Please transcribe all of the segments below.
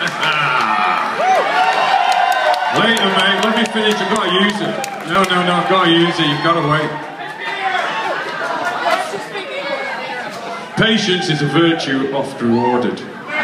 Later, mate, let me finish, I've got to use it. No, I've got to use it, you've got to wait. Patience is a virtue oft rewarded.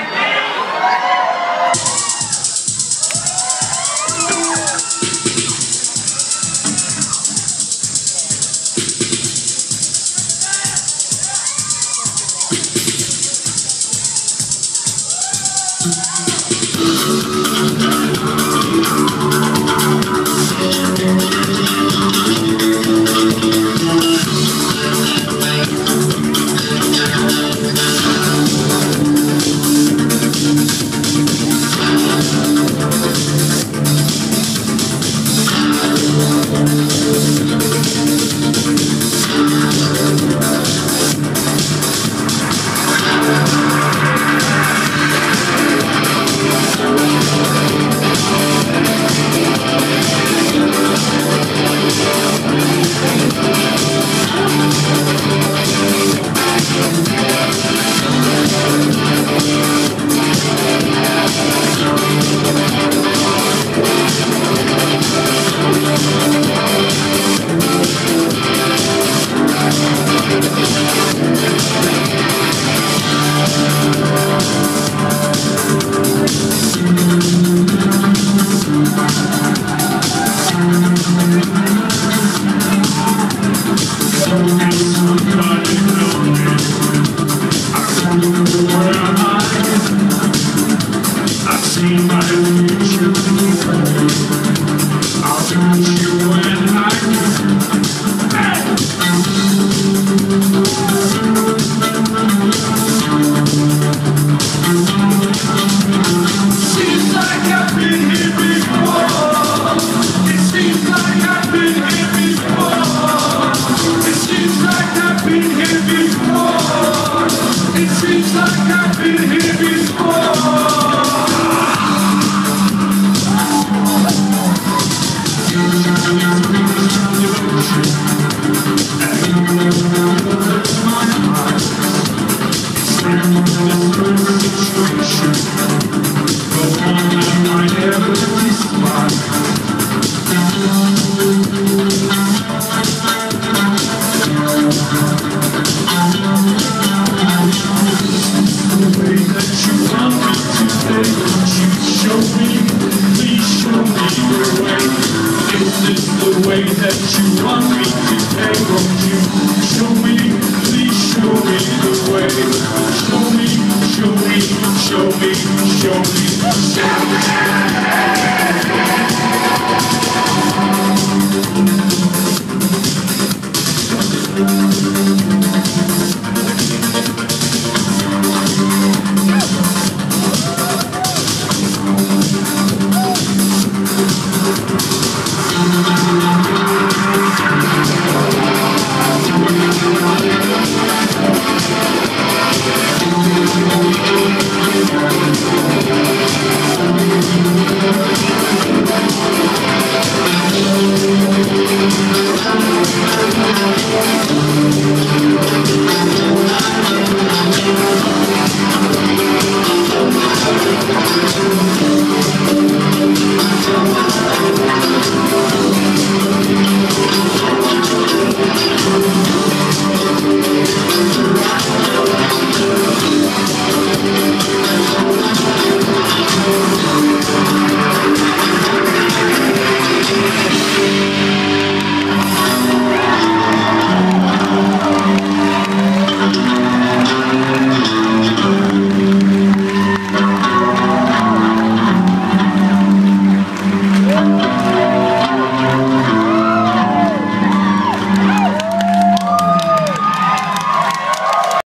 The way that you want me to take on you. Show me, please show me the way. Show me, show me, show me, show me, show me.